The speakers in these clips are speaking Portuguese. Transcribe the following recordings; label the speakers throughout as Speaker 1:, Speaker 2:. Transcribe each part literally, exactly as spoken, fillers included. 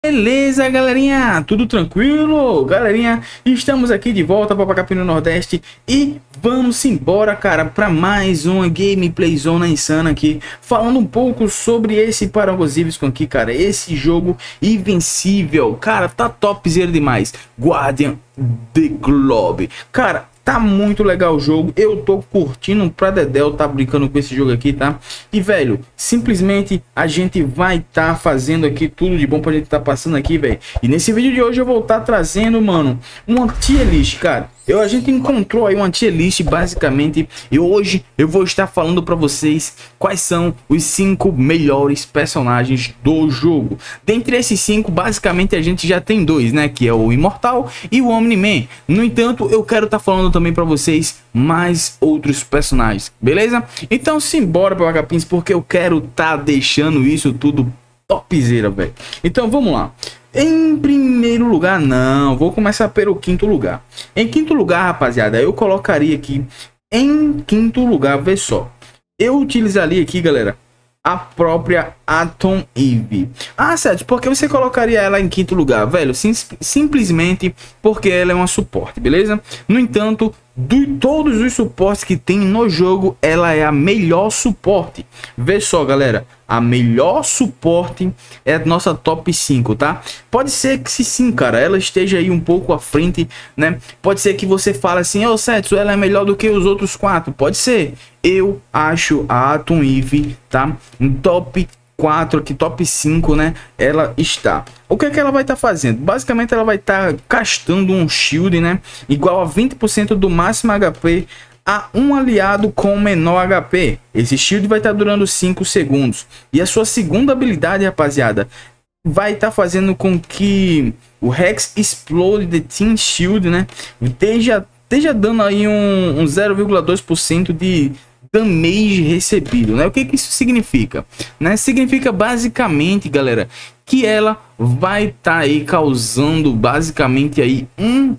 Speaker 1: Beleza, galerinha, tudo tranquilo? Galerinha, estamos aqui de volta para Pacapi no Nordeste e vamos embora, cara, para mais uma gameplay zona insana aqui, falando um pouco sobre esse Parangosívisco aqui, cara, esse jogo invencível, cara, tá topzera demais, Guardian the Globe, cara. Tá muito legal o jogo, eu tô curtindo pra dedéu, tá brincando com esse jogo aqui, tá? E, velho, simplesmente a gente vai tá fazendo aqui tudo de bom pra gente tá passando aqui, velho. E nesse vídeo de hoje eu vou tá trazendo, mano, uma tier list, cara. Eu, a gente encontrou aí uma tier list, basicamente, e hoje eu vou estar falando pra vocês quais são os cinco melhores personagens do jogo. Dentre esses cinco, basicamente, a gente já tem dois, né? Que é o Imortal e o Omni-Man. No entanto, eu quero estar falando também pra vocês mais outros personagens, beleza? Então, simbora pra Vagapins, porque eu quero tá deixando isso tudo topzera, velho. Então, vamos lá. Em primeiro lugar, não, vou começar pelo quinto lugar. Em quinto lugar, rapaziada, eu colocaria aqui, em quinto lugar, vê só. Eu utilizaria aqui, galera, a própria Atom Eve. Ah, Sérgio, por que você colocaria ela em quinto lugar? Velho, sim, simplesmente porque ela é uma suporte, beleza? No entanto, de todos os suportes que tem no jogo, ela é a melhor suporte. Vê só, galera, a melhor suporte é a nossa top cinco, tá? Pode ser que sim, cara, ela esteja aí um pouco à frente, né? Pode ser que você fale assim, ô, Sérgio, ela é melhor do que os outros quatro. Pode ser. Eu acho a Atom Eve, tá? Um top quatro aqui, top cinco, né? Ela está. O que é que ela vai estar tá fazendo? Basicamente, ela vai estar tá castando um shield, né? Igual a vinte por cento do máximo H P a um aliado com menor H P. Esse shield vai estar tá durando cinco segundos. E a sua segunda habilidade, rapaziada, vai estar tá fazendo com que o Hex Explode the Team Shield, né? Esteja, esteja dando aí um, um zero vírgula dois por cento de damage recebido, né? O que que isso significa, né? Significa basicamente, galera, que ela vai estar tá aí causando basicamente aí um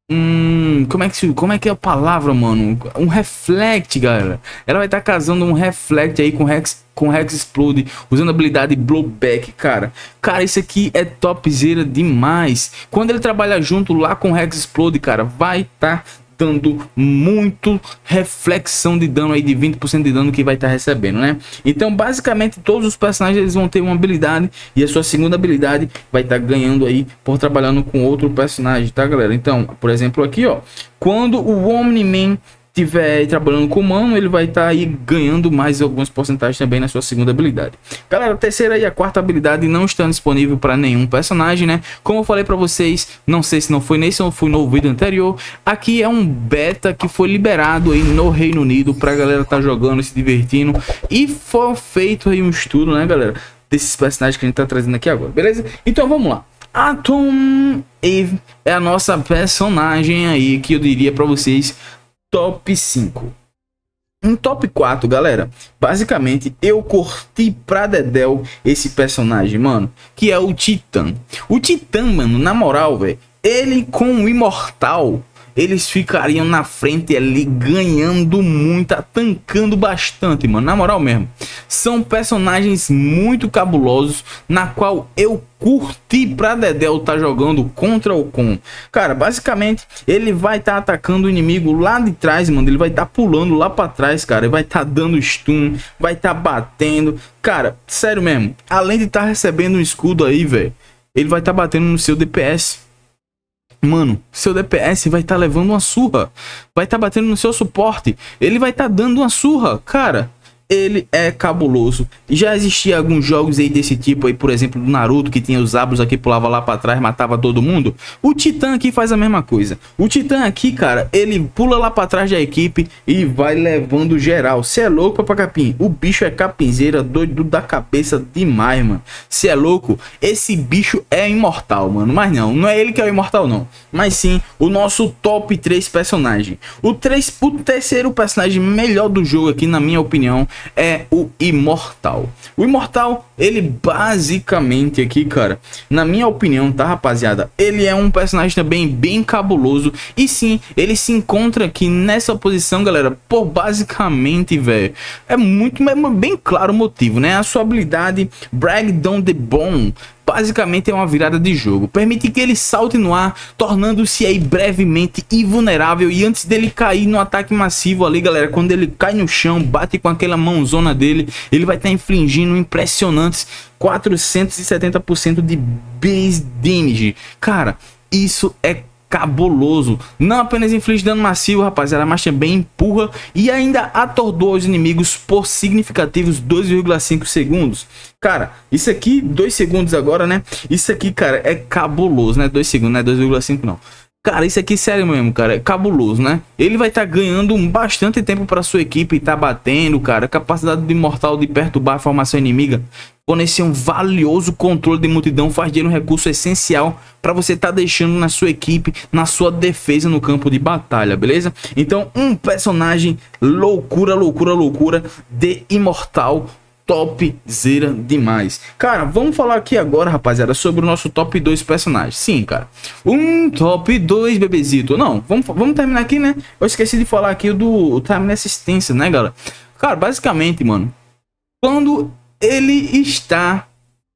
Speaker 1: um como é que como é que é a palavra, mano? Um reflect, galera. Ela vai estar tá causando um reflect aí com Hex com Hex Explode, usando a habilidade Blowback, cara. Cara, isso aqui é topzera demais. Quando ele trabalha junto lá com Hex Explode, cara, vai estar tá dando muito reflexão de dano aí, de vinte por cento de dano que vai estar tá recebendo, né? Então, basicamente, todos os personagens eles vão ter uma habilidade e a sua segunda habilidade vai estar tá ganhando aí por trabalhando com outro personagem, tá, galera? Então, por exemplo, aqui, ó, quando o Omni-Man estiver trabalhando com o humano, ele vai estar tá aí ganhando mais algumas porcentagens também na sua segunda habilidade. Galera, a terceira e a quarta habilidade não estão disponíveis para nenhum personagem, né? Como eu falei para vocês, não sei se não foi nesse ou foi no vídeo anterior, aqui é um beta que foi liberado aí no Reino Unido para a galera tá jogando, se divertindo, e foi feito aí um estudo, né, galera, desses personagens que a gente tá trazendo aqui agora, beleza? Então vamos lá. Atom Eve é a nossa personagem aí que eu diria para vocês top cinco. Um top quatro, galera, basicamente eu curti pra dedéu esse personagem, mano, que é o Titã. O Titã, mano, na moral, velho, ele com o Imortal, eles ficariam na frente ali, ganhando muito, tancando bastante, mano, na moral mesmo. São personagens muito cabulosos, na qual eu curti pra dedéu tá jogando contra o com. Cara, basicamente, ele vai estar tá atacando o inimigo lá de trás, mano. Ele vai estar tá pulando lá pra trás, cara. Ele vai estar tá dando stun, vai estar tá batendo. Cara, sério mesmo, além de estar tá recebendo um escudo aí, velho, ele vai estar tá batendo no seu D P S. Mano, seu D P S vai estar tá levando uma surra. Vai estar tá batendo no seu suporte. Ele vai estar tá dando uma surra. Cara, ele é cabuloso. Já existia alguns jogos aí desse tipo aí, por exemplo, do Naruto, que tinha os Abus aqui, pulava lá pra trás, matava todo mundo. O Titã aqui faz a mesma coisa. O Titã aqui, cara, ele pula lá pra trás da equipe e vai levando geral. Cê é louco, papacapim? O bicho é capinzeira, doido da cabeça demais, mano. Cê é louco? Esse bicho é imortal, mano. Mas não, não é ele que é o imortal, não. Mas sim, o nosso top três personagem. O, três, o terceiro personagem melhor do jogo aqui, na minha opinião, é o Imortal. O Imortal, ele basicamente aqui, cara, na minha opinião, tá, rapaziada, ele é um personagem também bem cabuloso. E sim, ele se encontra aqui nessa posição, galera, por basicamente, velho, é muito, é bem claro o motivo, né? A sua habilidade Break Down the Bone basicamente é uma virada de jogo. Permite que ele salte no ar, tornando-se aí brevemente invulnerável. E antes dele cair no ataque massivo ali, galera, quando ele cai no chão, bate com aquela mãozona dele, ele vai estar infligindo impressionantes quatrocentos e setenta por cento de base damage. Cara, isso é cabuloso. Não apenas inflige dano massivo, rapaziada, mas também empurra e ainda atordoa os inimigos por significativos dois vírgula cinco segundos. Cara, isso aqui, dois segundos agora, né? Isso aqui, cara, é cabuloso, né? dois segundos, não é dois vírgula cinco não. Cara, isso aqui, sério mesmo, cara, é cabuloso, né? Ele vai estar tá ganhando bastante tempo para sua equipe, tá batendo, cara. Capacidade de mortal de perturbar a formação inimiga. Fornecer um valioso controle de multidão faz dele um recurso essencial para você estar tá deixando na sua equipe, na sua defesa no campo de batalha, beleza? Então, um personagem loucura, loucura, loucura de imortal. Topzera demais. Cara, vamos falar aqui agora, rapaziada, sobre o nosso top dois personagens. Sim, cara, um top dois, bebezito. Não, vamos, vamos terminar aqui, né? Eu esqueci de falar aqui do time assistência, né, galera? Cara, basicamente, mano, quando ele está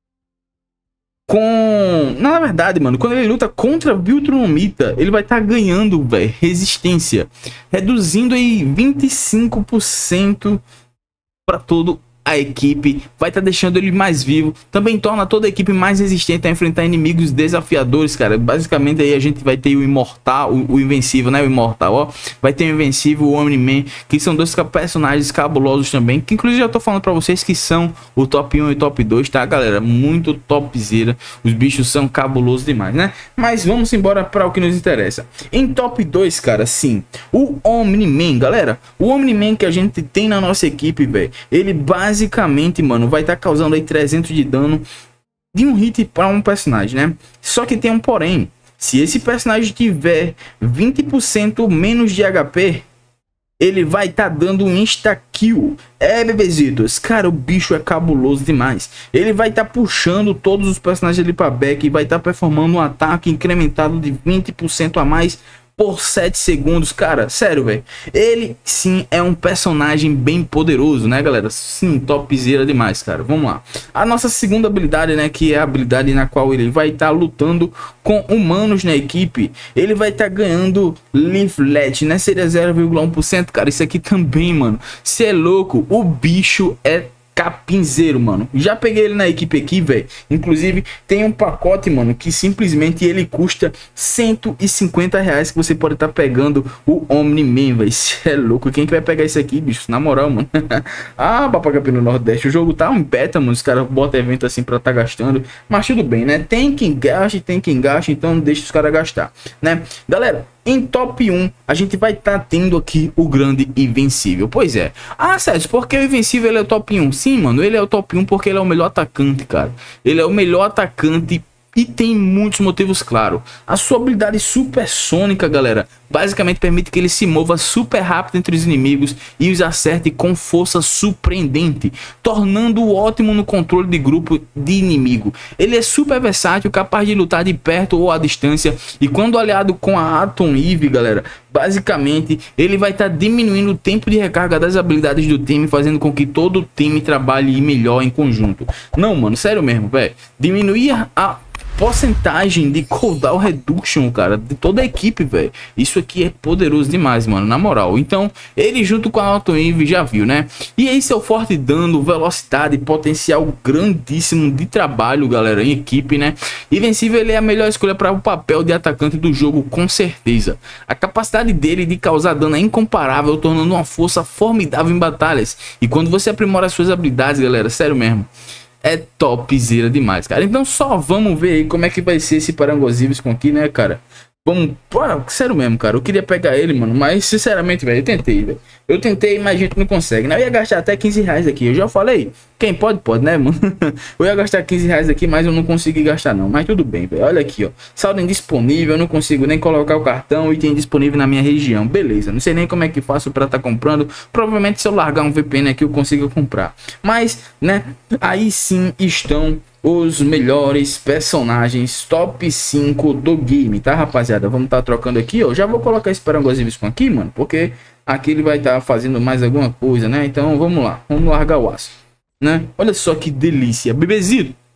Speaker 1: com... Na verdade, mano, quando ele luta contra Viltrumita, ele vai estar tá ganhando, velho, resistência. Reduzindo aí vinte e cinco por cento para todo a equipe, vai estar tá deixando ele mais vivo, também torna toda a equipe mais resistente a enfrentar inimigos desafiadores, cara. Basicamente aí a gente vai ter o imortal, o, o invencível, né, o imortal, ó, vai ter o invencível, o Omni-Man, que são dois personagens cabulosos também, que inclusive já tô falando pra vocês que são o top um e top dois, tá, galera? Muito topzera, os bichos são cabulosos demais, né? Mas vamos embora para o que nos interessa. Em top dois, cara, sim, o Omni-Man, galera, o Omni-Man que a gente tem na nossa equipe, velho, ele basicamente Basicamente, mano, vai estar tá causando aí trezentos de dano de um hit para um personagem, né? Só que tem um porém. Se esse personagem tiver vinte por cento menos de H P, ele vai estar tá dando um insta-kill. É, bebezitos, cara, o bicho é cabuloso demais. Ele vai estar tá puxando todos os personagens ali para back e vai estar tá performando um ataque incrementado de vinte por cento a mais por sete segundos, cara, sério, velho. Ele sim é um personagem bem poderoso, né, galera? Sim, topzera demais, cara. Vamos lá. A nossa segunda habilidade, né, que é a habilidade na qual ele vai estar tá lutando com humanos na equipe. Ele vai estar tá ganhando Leaflet, né? Seria zero vírgula um por cento, cara. Isso aqui também, mano. Cê é louco. O bicho é capinzeiro, mano. Já peguei ele na equipe aqui, velho. Inclusive, tem um pacote, mano, que simplesmente ele custa cento e cinquenta reais, que você pode estar tá pegando o Omni-Man, velho. Cê é louco. Quem que vai pegar isso aqui, bicho? Na moral, mano. Ah, Papai no Nordeste. O jogo tá um beta, mano. Os caras botam evento assim pra tá gastando. Mas tudo bem, né? Tem quem gaste, tem quem gaste. Então deixa os caras gastar, né? Galera, em top um, a gente vai estar tá tendo aqui o grande Invencível. Pois é. Ah, Sérgio, porque o Invencível ele é o top um? Sim, mano, ele é o top um porque ele é o melhor atacante, cara. Ele é o melhor atacante e tem muitos motivos, claro. A sua habilidade supersônica, galera, basicamente permite que ele se mova super rápido entre os inimigos e os acerte com força surpreendente, tornando-o ótimo no controle de grupo de inimigo. Ele é super versátil, capaz de lutar de perto ou à distância, e quando aliado com a Atom Eve, galera, basicamente ele vai estar tá diminuindo o tempo de recarga das habilidades do time, fazendo com que todo o time trabalhe melhor em conjunto. Não, mano, sério mesmo, velho. Diminuir a porcentagem de cooldown reduction, cara, de toda a equipe, velho. Isso aqui é poderoso demais, mano, na moral. Então, ele junto com a Atom Eve já viu, né? E aí, seu forte dano, velocidade, potencial grandíssimo de trabalho, galera, em equipe, né? Invencível, ele é a melhor escolha para o papel de atacante do jogo, com certeza. A capacidade dele de causar dano é incomparável, tornando uma força formidável em batalhas. E quando você aprimora as suas habilidades, galera, sério mesmo, é topzera demais, cara. Então só vamos ver aí como é que vai ser esse Parangosíveis aqui, né, cara? Vamos, pô, sério mesmo, cara. Eu queria pegar ele, mano, mas sinceramente, velho, eu tentei, velho. Eu tentei, mas a gente não consegue, né? Eu ia gastar até quinze reais aqui. Eu já falei, quem pode, pode, né, mano? Eu ia gastar quinze reais aqui, mas eu não consegui gastar, não. Mas tudo bem, velho. Olha aqui, ó. Saldo indisponível, eu não consigo nem colocar o cartão. Item disponível na minha região. Beleza, não sei nem como é que faço pra tá comprando. Provavelmente se eu largar um V P N aqui, eu consigo comprar. Mas, né, aí sim estão os melhores personagens top cinco do game, tá, rapaziada? Vamos tá trocando aqui, ó. Já vou colocar esse Parangosíveis aqui, mano, porque aqui ele vai estar tá fazendo mais alguma coisa, né? Então vamos lá, vamos largar o aço, né? Olha só que delícia, bebezito.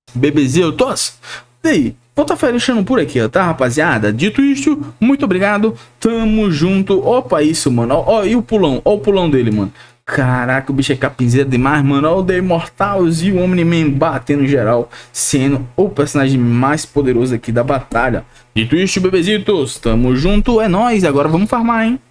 Speaker 1: Bebezitos. E aí, vou tá fechando por aqui, ó, tá, rapaziada? Dito isto, muito obrigado, tamo junto. Opa, isso, mano, ó, ó, e o pulão, ó o pulão dele, mano. Caraca, o bicho é capinzeiro demais, mano. Ó o The Immortals e o Omni-Man batendo geral, sendo o personagem mais poderoso aqui da batalha. Dito isto, bebezitos, tamo junto, é nóis. Agora vamos farmar, hein?